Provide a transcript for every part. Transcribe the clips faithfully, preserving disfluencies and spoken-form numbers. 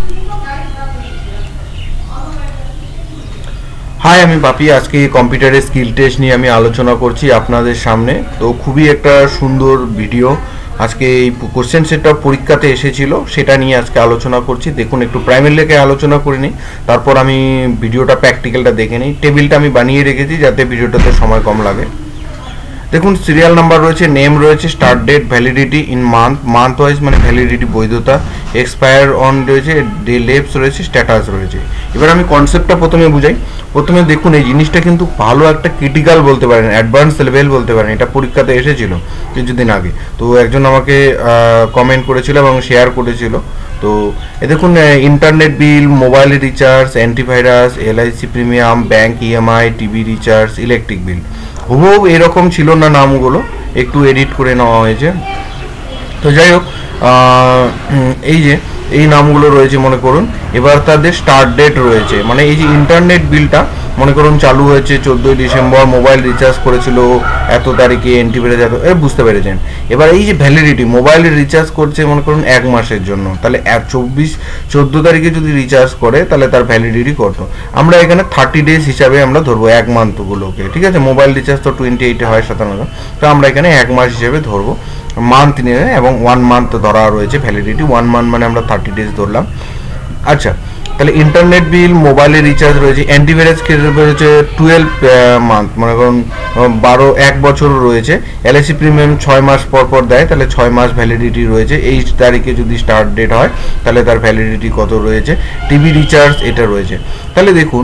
High, আমি বাপি। আজকে কম্পিউটারের স্কিল টেস্ট নিয়ে আমি আলোচনা করছি আপনাদের সামনে। তো খুবই একটা সুন্দর ভিডিও। আজকে এই কোশ্চেন সেটটা পরীক্ষাতে এসেছিল, সেটা নিয়ে আজকে আলোচনা করছি। দেখুন, একটু প্রাইমারি লেগে আলোচনা করে নিই, তারপর আমি ভিডিওটা প্র্যাকটিক্যালটা দেখে নিই। টেবিলটা আমি বানিয়ে রেখেছি যাতে ভিডিওটাতে সময় কম লাগে। দেখুন, সিরিয়াল নাম্বার রয়েছে, নেম রয়েছে, start date, validity in month, month wise মানে ভ্যালিডিটি বৈধতা, এক্সপায়ার অন রয়েছে, ডে লেপস রয়েছে, স্ট্যাটাস রয়েছে। এবার আমি কনসেপ্টটা প্রথমে বুঝাই। প্রথমে দেখুন, এই জিনিসটা কিন্তু ভালো একটা ক্রিটিক্যাল বলতে পারেন, অ্যাডভান্স লেভেল বলতে পারেন। এটা পরীক্ষাতে এসেছিল কিছুদিন আগে, তো একজন আমাকে কমেন্ট করেছিল এবং শেয়ার করেছিল। তো এ দেখুন, internet bill, mobile recharge, antivirus, LIC premium, bank EMI, TV recharge, electric bill. হুবহু এরকম ছিল না, নামগুলো একটু এডিট করে নেওয়া হয়েছে। তো যাই হোক, এই যে এই নামগুলো রয়েছে মনে করুন। এবার তাদের স্টার্ট ডেট রয়েছে, মানে এই যে ইন্টারনেট বিলটা মনে করুন চালু হয়েছে চোদ্দোই ডিসেম্বর, মোবাইল রিচার্জ করেছিল এত তারিখে, অ্যান্টিভাইরাস এত, এ বুঝতে পেরেছেন। এবার এই যে ভ্যালিডিটি, মোবাইল রিচার্জ করছে মনে করুন এক মাসের জন্য, তাহলে এক চব্বিশ চোদ্দো তারিখে যদি রিচার্জ করে তাহলে তার ভ্যালিডিটি কত? আমরা এখানে থার্টি ডেজ হিসাবে আমরা ধরবো, এক মান্থগুলোকে। ঠিক আছে, মোবাইল রিচার্জ তো টোয়েন্টি এইটে হয় সাধারণত, তো আমরা এখানে এক মাস হিসেবে ধরবো, মান্থ নিয়ে, এবং ওয়ান মান্থ ধরা রয়েছে ভ্যালিডিটি। ওয়ান মান্থ মানে আমরা থার্টি ডেজ ধরলাম। আচ্ছা, তাহলে ইন্টারনেট বিল, মোবাইলের রিচার্জ রয়েছে, অ্যান্টিভাইরাস রয়েছে টুয়েলভ মান্থ, মনে করুন বারো এক বছর রয়েছে। এলআইসি প্রিমিয়াম ছয় মাস পর পর দেয়, তাহলে ছয় মাস ভ্যালিডিটি রয়েছে। এই তারিখে যদি স্টার্ট ডেট হয় তাহলে তার ভ্যালিডিটি কত রয়েছে। টিভি রিচার্জ এটা রয়েছে। তাহলে দেখুন,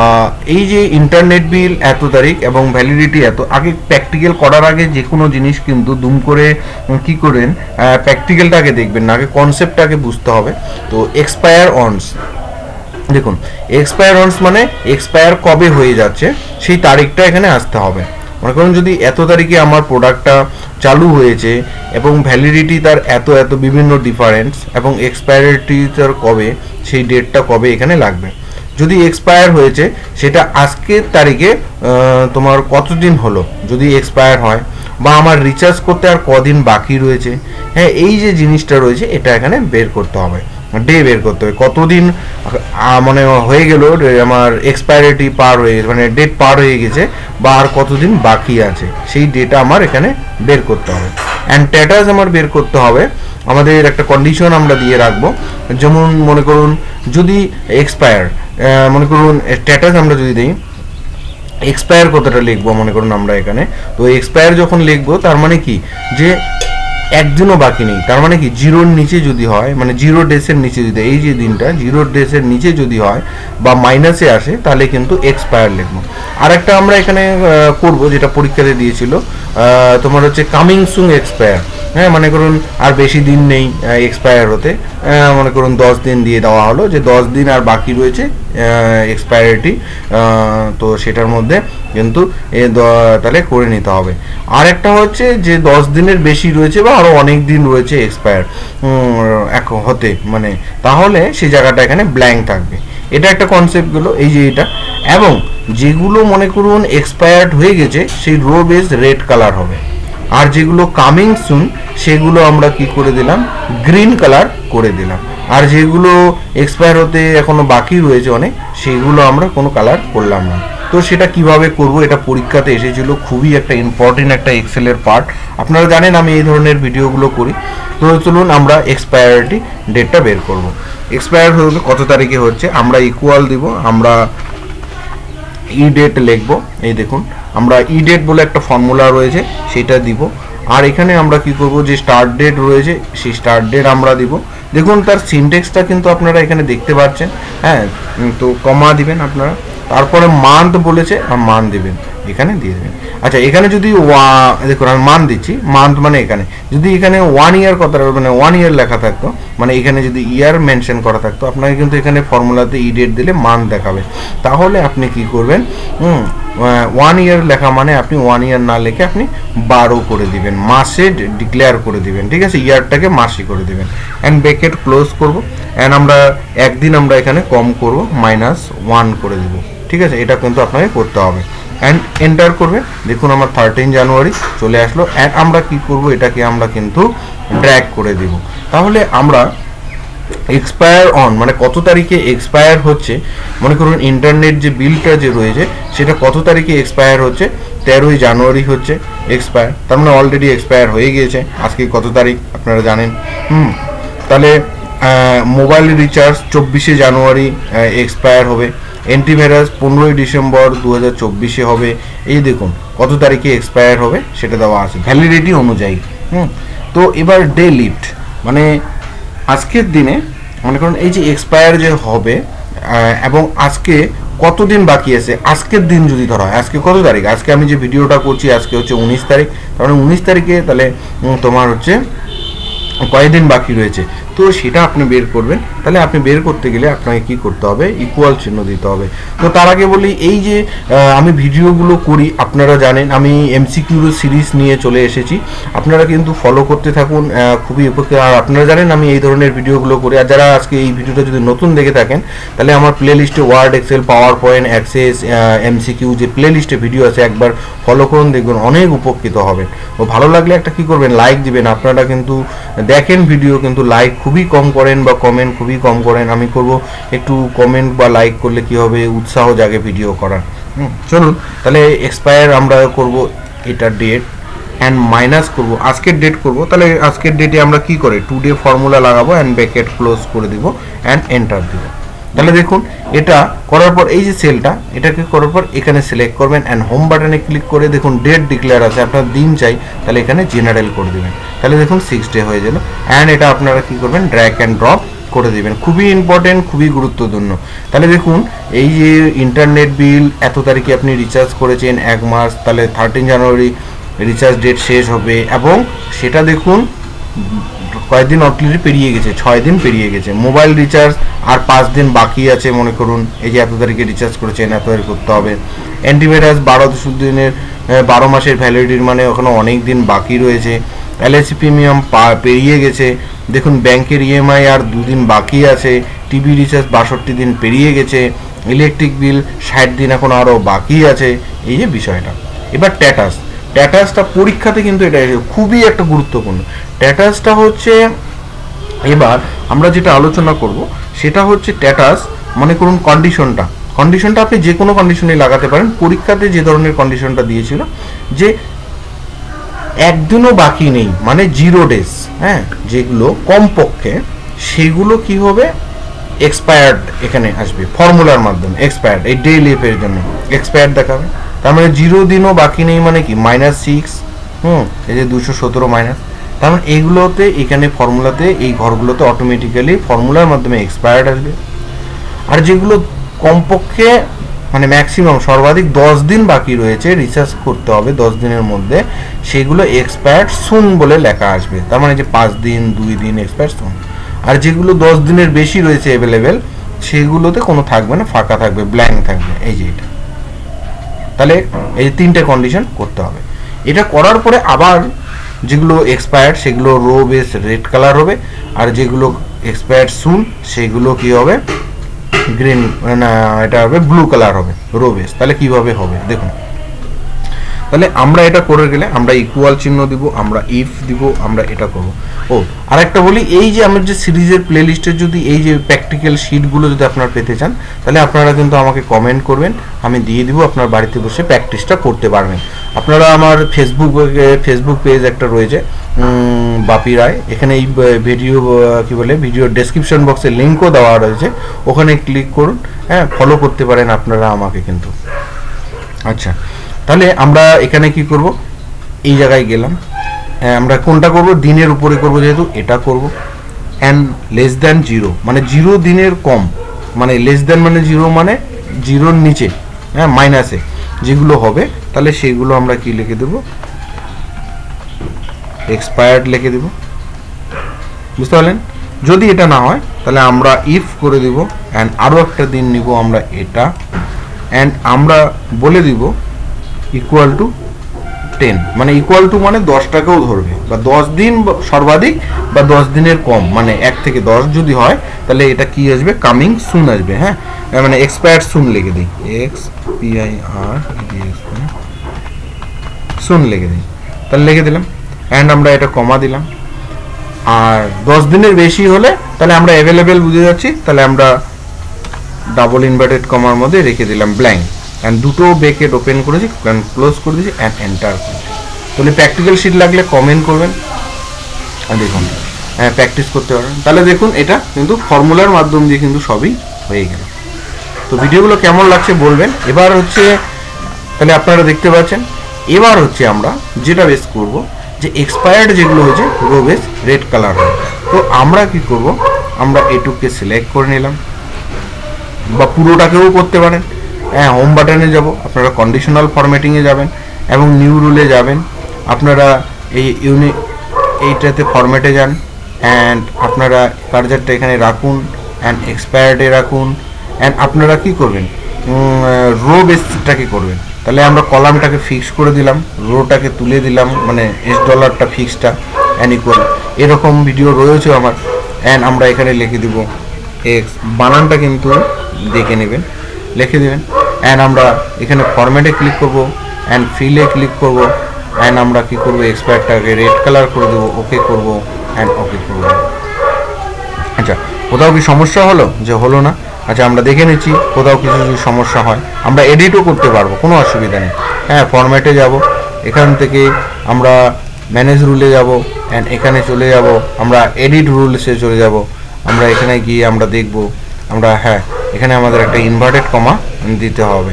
এই যে ইন্টারনেট বিল এত তারিখ এবং ভ্যালিডিটি এত, আগে প্র্যাকটিক্যাল করার আগে যে কোনো জিনিস কিন্তু দুম করে কি করেন, প্র্যাকটিক্যালটাকে দেখবেন না, আগে কনসেপ্টটাকে বুঝতে হবে। তো এক্সপায়ার অনস, দেখুন এক্সপায়ার অনস মানে এক্সপায়ার কবে হয়ে যাচ্ছে সেই তারিখটা এখানে আসতে হবে। মনে করুন যদি এত তারিখে আমার প্রোডাক্টটা চালু হয়েছে এবং ভ্যালিডিটি তার এত এত বিভিন্ন ডিফারেন্স, এবং এক্সপায়ারিটি তার কবে, সেই ডেটটা কবে এখানে লাগবে। যদি এক্সপায়ার হয়েছে সেটা আজকের তারিখে তোমার কতদিন হলো যদি এক্সপায়ার হয়, বা আমার রিচার্জ করতে আর কদিন বাকি রয়েছে। হ্যাঁ, এই যে জিনিসটা রয়েছে এটা এখানে বের করতে হবে, ডে বের করতে হবে, কতদিন মানে হয়ে গেল আমার এক্সপায়ারিটি পার হয়ে গেছে, মানে ডেট পার হয়ে গেছে, বা আর কতদিন বাকি আছে, সেই ডেটা আমার এখানে বের করতে হবে। অ্যান্ড স্ট্যাটাস আমার বের করতে হবে। আমাদের একটা কন্ডিশন আমরা দিয়ে রাখবো, যেমন মনে করুন যদি এক্সপায়ার, মনে করুন স্ট্যাটাস আমরা যদি দিই, এক্সপায়ার কতটা লিখবো মনে করুন আমরা এখানে। তো এক্সপায়ার যখন লিখবো তার মানে কি, যে একদিনও বাকি নেই, তার মানে কি জিরোর নিচে যদি হয়, মানে জিরো ডেসের নিচে যদি, এই যে দিনটা জিরো ডেসের নিচে যদি হয় বা মাইনাসে আসে তাহলে কিন্তু এক্সপায়ার লিখবো। আর একটা আমরা এখানে করব, যেটা পরীক্ষাতে দিয়েছিল তোমার হচ্ছে কামিং সুন এক্সপায়ার। হ্যাঁ, মনে করুন আর বেশি দিন নেই এক্সপায়ার হতে, মনে করুন দশ দিন দিয়ে দেওয়া হলো, যে দশ দিন আর বাকি রয়েছে এক্সপায়ারিটি, তো সেটার মধ্যে কিন্তু এ তাহলে করে নিতে হবে। আর একটা হচ্ছে যে দশ দিনের বেশি রয়েছে বা আরও অনেক দিন রয়েছে এক্সপায়ার হতে, মানে তাহলে সেই জায়গাটা এখানে ব্ল্যাঙ্ক থাকবে। এটা একটা কনসেপ্টগুলো, এই যে এটা। এবং যেগুলো মনে করুন এক্সপায়ার্ড হয়ে গেছে সেই রো বেস রেড কালার হবে, আর যেগুলো কামিং সুন সেগুলো আমরা কি করে দিলাম, গ্রিন কালার করে দিলাম। আর যেগুলো এক্সপায়ার হতে এখনো বাকি রয়েছে অনেক, সেগুলো আমরা কোনো কালার করলাম না। তো সেটা কিভাবে করব, এটা পরীক্ষাতে এসেছিল, খুবই একটা ইম্পর্টেন্ট একটা এক্সেলের পার্ট। আপনারা জানেন আমি এই ধরনের ভিডিওগুলো করি। তো চলুন আমরা এক্সপায়ারিটি ডেটটা বের করব। এক্সপায়ার হতে কত তারিখে হচ্ছে, আমরা ইকুয়াল দিব, আমরা ই ডেট লিখবো। এই দেখুন, আমরা ই ডেট বলে একটা ফর্মুলা রয়েছে সেটা দিব। আর এখানে আমরা কি করব, যে স্টার্ট ডেট রয়েছে সেই স্টার্ট ডেট আমরা দিব। দেখুন তার সিনটেক্সটা কিন্তু আপনারা এখানে দেখতে পাচ্ছেন। হ্যাঁ, তো কমা দিবেন আপনারা, তারপরে মান্থ বলেছে আর মান্থ দিবেন, এখানে দিয়ে দেবেন। আচ্ছা, এখানে যদি দেখুন আমি মান্থ দিচ্ছি, মান্থ মানে এখানে যদি এখানে ওয়ান ইয়ার কথা, মানে ওয়ান ইয়ার লেখা থাকতো, মানে এখানে যদি ইয়ার মেনশন করা থাকতো, আপনাকে কিন্তু এখানে ফর্মুলাতে ই ডেট দিলে মান্থ দেখাবে। তাহলে আপনি কি করবেন, হুম ওয়ান ইয়ার লেখা মানে আপনি ওয়ান ইয়ার না লিখে আপনি বারো করে দিবেন, মাসে ডিক্লেয়ার করে দিবেন। ঠিক আছে, ইয়ারটাকে মাসে করে দিবেন। অ্যান্ড ব্র্যাকেট ক্লোজ করবো, অ্যান্ড আমরা একদিন আমরা এখানে কম করবো, মাইনাস ওয়ান করে দেবো। ঠিক আছে, এটা কিন্তু আপনাকে করতে হবে। অ্যান্ড এন্টার করবে, দেখুন আমার থার্টিন জানুয়ারি চলে আসলো। অ্যান্ড আমরা কি করব, এটাকে আমরা কিন্তু ড্র্যাগ করে দিব। তাহলে আমরা এক্সপায়ার অন মানে কত তারিখে এক্সপায়ার হচ্ছে, মনে করুন ইন্টারনেট যে বিলটা যে রয়েছে সেটা কত তারিখে এক্সপায়ার হচ্ছে, তেরোই জানুয়ারি হচ্ছে এক্সপায়ার, তার মানে অলরেডি এক্সপায়ার হয়ে গিয়েছে। আজকে কত তারিখ আপনারা জানেন। হুম তাহলে মোবাইল রিচার্জ চব্বিশে জানুয়ারি এক্সপায়ার হবে, অ্যান্টিভাইরাস পনেরোই ডিসেম্বর দু হাজার চব্বিশে হবে। এই দেখুন কত তারিখে এক্সপায়ার হবে সেটা দেওয়া আছে ভ্যালিডিটি অনুযায়ী। হুম তো এবার ডে লিফট মানে আজকের দিনে মনে করুন এই যে এক্সপায়ার যে হবে এবং আজকে কতদিন বাকি আছে, আজকের দিন যদি ধরা হয়, আজকে কত তারিখ, আজকে আমি যে ভিডিওটা করছি আজকে হচ্ছে উনিশ তারিখ, তাহলে উনিশ তারিখে তাহলে তোমার হচ্ছে কয়েকদিন বাকি রয়েছে, তো সেটা আপনি বের করবেন। তাহলে আপনি বের করতে গেলে আপনাকে কি করতে হবে, ইকুয়াল চিহ্ন দিতে হবে। তো তার আগে বলি এই যে আমি ভিডিওগুলো করি আপনারা জানেন আমি এমসিকিউ সিরিজ নিয়ে চলে এসেছি, আপনারা কিন্তু ফলো করতে থাকুন, খুবই উপকার। আর আপনারা জানেন আমি এই ধরনের ভিডিওগুলো করি। আর যারা আজকে এই ভিডিওটা যদি নতুন দেখে থাকেন তাহলে আমার প্লে লিস্টে Word, Excel, PowerPoint, Access, MCQ যে প্লে লিস্টে ভিডিও আছে একবার ফলো করুন, দেখবেন অনেক উপকৃত হবেন। ও ভালো লাগলে একটা কি করবেন, লাইক দিবেন। আপনারা কিন্তু দেখেন ভিডিও কিন্তু লাইক খুবই কম করেন বা কমেন্ট খুবই কম করেন। আমি করব একটু কমেন্ট বা লাইক করলে কি হবে, উৎসাহ জাগে ভিডিও করার। হুম চলুন তাহলে এক্সপায়ার আমরা করব এটা ডেট অ্যান্ড মাইনাস করব আজকের ডেট করব। তাহলে আজকের ডেটে আমরা কি করে টু ডে ফর্মুলা লাগাবো অ্যান্ড ব্র্যাকেট ক্লোজ করে দিব অ্যান্ড এন্টার দিব। তাহলে দেখুন এটা করার পর এই যে সেলটা এটাকে করার পর এখানে সিলেক্ট করবেন অ্যান্ড হোম বাটনে ক্লিক করে দেখুন ডেট ডিক্লেয়ার আছে, আপনার দিন চাই তাহলে এখানে জেনারেল করে দেবেন। তাহলে দেখুন সিক্স ডে হয়ে গেল অ্যান্ড এটা আপনারা কি করবেন, ড্র্যাগ অ্যান্ড ড্রপ করে দেবেন। খুবই ইম্পর্টেন্ট, খুবই গুরুত্বপূর্ণ। তাহলে দেখুন এই যে ইন্টারনেট বিল এত তারিখে আপনি রিচার্জ করেছেন এক মাস, তাহলে থার্টিন জানুয়ারি রিচার্জ ডেট শেষ হবে এবং সেটা দেখুন কয়েকদিন অলরেডি পেরিয়ে গেছে, ছয় দিন পেরিয়ে গেছে। মোবাইল রিচার্জ আর পাঁচ দিন বাকি আছে, মনে করুন এই যে এত তারিখে রিচার্জ করেছেন এত তারিখ করতে হবে। অ্যান্টিভাইরাস বারো দিনের বারো মাসের ভ্যালিডিটির মানে ওখানে অনেক দিন বাকি রয়েছে। এলআইসি প্রিমিয়াম পেরিয়ে গেছে, দেখুন ব্যাংকের ইএমআই আর দুদিন বাকি আছে। টিভি রিচার্জ বাষট্টি দিন পেরিয়ে গেছে। ইলেকট্রিক বিল ষাট দিন এখন আরও বাকি আছে। এই যে বিষয়টা। এবার স্ট্যাটাস, স্ট্যাটাসটা পরীক্ষাতে কিন্তু এটা খুবই একটা গুরুত্বপূর্ণ। স্ট্যাটাসটা হচ্ছে এবার আমরা যেটা আলোচনা করব সেটা হচ্ছে স্ট্যাটাস মনে করুন কন্ডিশনটা, কন্ডিশনটা আপনি যে কোনো কন্ডিশনে লাগাতে পারেন। পরীক্ষাতে যে ধরনের কন্ডিশনটা দিয়েছিল যে একদিনও বাকি নেই মানে জিরো ডেজ, হ্যাঁ যেগুলো কমপক্ষে সেগুলো কি হবে এক্সপায়ার্ড এখানে আসবে ফর্মুলার মাধ্যমে। এক্সপায়ার্ড এই ডে লিফের জন্য এক্সপায়ার্ড দেখাবে, তার মানে জিরো দিনও বাকি নেই মানে কি মাইনাস সিক্স। হুম এই যে দুশো সতেরো মাইনাস, তার মানে এইগুলোতে এখানে ফর্মুলাতে এই ঘরগুলোতে অটোমেটিক্যালি ফর্মুলার মাধ্যমে এক্সপায়ার্ড আসবে। আর যেগুলো কমপক্ষে মানে ম্যাক্সিমাম সর্বাধিক দশ দিন বাকি রয়েছে রিচার্জ করতে হবে দশ দিনের মধ্যে, সেগুলো এক্সপায়ার্ড সুন বলে লেখা আসবে। তার মানে যে পাঁচ দিন দুই দিন এক্সপায়ার্ড সুন। আর যেগুলো দশ দিনের বেশি রয়েছে অ্যাভেলেবেল সেগুলোতে কোনো থাকবে না, ফাঁকা থাকবে, ব্ল্যাঙ্ক থাকবে। এই যে এটা, তাহলে এই যে তিনটে কন্ডিশন করতে হবে। এটা করার পরে আবার যেগুলো এক্সপায়ার্ড সেগুলো রো বেস রেড কালার হবে, আর যেগুলো এক্সপায়ার্ড সুন সেগুলো কি হবে গ্রিন না এটা হবে ব্লু কালার হবে রো বেস। তাহলে কিভাবে হবে দেখুন, তাহলে আমরা এটা করে গেলে আমরা ইকুয়াল চিহ্ন দিব, আমরা ইফ দিব, আমরা এটা করব। ও আরেকটা বলি, এই যে আমার যে সিরিজের প্লে লিস্টের যদি এই যে প্র্যাকটিক্যাল শিটগুলো যদি আপনারা পেতে চান তাহলে আপনারা কিন্তু আমাকে কমেন্ট করবেন, আমি দিয়ে দিব, আপনার বাড়িতে বসে প্র্যাকটিসটা করতে পারবেন। আপনারা আমার ফেসবুক ফেসবুক পেজ একটা রয়েছে বাপি রায়, এখানে এই ভিডিও কি বলে ভিডিও ডেসক্রিপশন বক্সে লিঙ্কও দেওয়া রয়েছে, ওখানে ক্লিক করুন, হ্যাঁ ফলো করতে পারেন আপনারা আমাকে কিন্তু। আচ্ছা তাহলে আমরা এখানে কি করব, এই জায়গায় গেলাম, আমরা কোনটা করব দিনের উপরে করব যেহেতু এটা করব। অ্যান্ড লেস দ্যান জিরো মানে জিরো দিনের কম, মানে লেস দ্যান মানে জিরো মানে জিরোর নিচে, হ্যাঁ মাইনাসে যেগুলো হবে তাহলে সেগুলো আমরা কি লিখে দেব, এক্সপায়ার্ড লিখে দেব, বুঝতে পারলেন। যদি এটা না হয় তাহলে আমরা ইফ করে দিব অ্যান্ড আরও একটা দিন নিব আমরা এটা, অ্যান্ড আমরা বলে দিব ইকুয়াল টু টেন, মানে ইকুয়াল টু মানে দশটাকেও ধরবে বা দশ দিন সর্বাধিক বা দশ দিনের কম, মানে এক থেকে দশ যদি হয় তাহলে এটা কি আসবে কামিং সুন আসবে। হ্যাঁ মানে এক্সপায়ার্ড সুন লিখে দিই, X P I R soon লিখে দিই, তাহলে লিখে দিলাম অ্যান্ড আমরা এটা কমা দিলাম। আর দশ দিনের বেশি হলে তাহলে আমরা অ্যাভেলেবেল বুঝে যাচ্ছি, তাহলে আমরা ডাবল ইনভার্টেড কমার মধ্যে রেখে দিলাম ব্ল্যাঙ্ক, অ্যান্ড দুটো ব্রেকেট ওপেন করেছি, ক্লোজ করে দিয়েছি, অ্যান্ড এন্টার করেছি। তাহলে প্র্যাকটিক্যাল শিট লাগলে কমেন্ট করবেন, আর দেখুন হ্যাঁ প্র্যাকটিস করতে পারেন। তাহলে দেখুন এটা কিন্তু ফর্মুলার মাধ্যম দিয়ে কিন্তু সবই হয়ে গেল। তো ভিডিওগুলো কেমন লাগছে বলবেন। এবার হচ্ছে তাহলে আপনারা দেখতে পাচ্ছেন, এবার হচ্ছে আমরা যেটা বেস করব যে এক্সপায়ার্ড যেগুলো হয়েছে রো বেস রেড কালার হয়। তো আমরা কি করব, আমরা এটুককে সিলেক্ট করে নিলাম, বা পুরোটাকেও করতে পারেন। হ্যাঁ হোম বাটনে যাব, আপনারা কন্ডিশনাল ফরম্যাটিংয়ে যাবেন এবং নিউ রুলে যাবেন, আপনারা এই ইউনি এইটাতে ফরম্যাটে যান, অ্যান্ড আপনারা কার্জারটা এখানে রাখুন, অ্যান্ড এক্সপায়ার্ডে রাখুন, অ্যান্ড আপনারা কি করবেন রো বেসটাকে করবেন। তাহলে আমরা কলামটাকে ফিক্স করে দিলাম, রোটাকে তুলে দিলাম, মানে এস ডলারটা ফিক্সটা অ্যান্ড ইকুয়াল, এরকম ভিডিও রয়েছে আমার। অ্যান্ড আমরা এখানে লিখে দিব এক্স, বানানটা কিন্তু দেখে নেবেন, লিখে দেবেন। অ্যান্ড আমরা এখানে ফরম্যাটে ক্লিক করব, অ্যান্ড ফিলে ক্লিক করব, অ্যান্ড আমরা কি করব এক্সপায়ারটাকে রেড কালার করে দেবো, ওকে করব, অ্যান্ড ওকে করব। আচ্ছা কোথাও কি সমস্যা হলো যে হলো না? আচ্ছা আমরা দেখে নিচ্ছি, কোথাও কিছু যদি সমস্যা হয় আমরা এডিটও করতে পারবো, কোনো অসুবিধা নেই। হ্যাঁ ফরম্যাটে যাব, এখান থেকে আমরা ম্যানেজ রুলে যাব, অ্যান্ড এখানে চলে যাব, আমরা এডিট রুলসে চলে যাব, আমরা এখানে গিয়ে আমরা দেখব, আমরা হ্যাঁ এখানে আমাদের একটা ইনভার্টেড কমা দিতে হবে,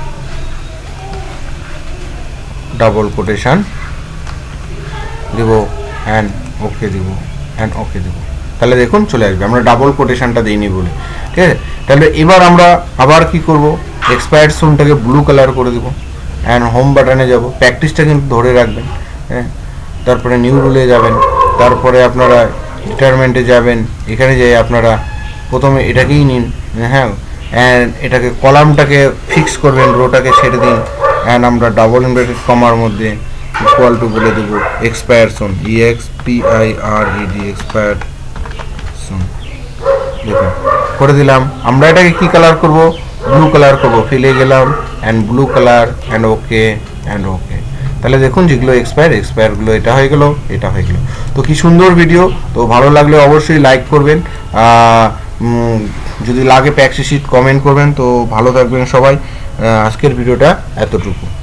ডাবল কোটেশন দেব, অ্যান্ড ওকে দেব, অ্যান্ড ওকে দেব। তাহলে দেখুন চলে আসবে, আমরা ডাবল কোটেশনটা দিইনি বলে, ঠিক আছে। তাহলে এবার আমরা আবার কি করব, এক্সপায়ার্ড সোনটাকে ব্লু কালার করে দেবো, অ্যান্ড হোম বাটনে যাব, প্র্যাকটিসটা কিন্তু ধরে রাখবেন। হ্যাঁ তারপরে নিউ রুলে যাবেন, তারপরে আপনারা ডিটারমেন্টে যাবেন, এখানে যাই আপনারা প্রথমে এটাকেই নিন, হ্যাঁ অ্যান্ড এটাকে কলামটাকে ফিক্স করবেন, রোটাকে ছেড়ে দিন, অ্যান্ড আমরা ডাবল ইনভার্টেড কমার মধ্যে ইকুয়াল টু বলে দেবো expiration, E X P I R E D expiration, দেখুন করে দিলাম। আমরা এটাকে কি কালার করব, ব্লু কালার করব, ফিলে গেলাম, and blue colour, and okay, and okay. তাহলে দেখুন যেগুলো এক্সপায়ার এক্সপায়ারগুলো এটা হয়ে গেল, এটা হয়ে গেল। তো কি সুন্দর ভিডিও। তো ভালো লাগলে অবশ্যই লাইক করবেন, যদি লাগে প্র্যাকটিস শিট কমেন্ট করবেন। তো ভালো থাকবেন সবাই, আজকের ভিডিওটা এতটুকু।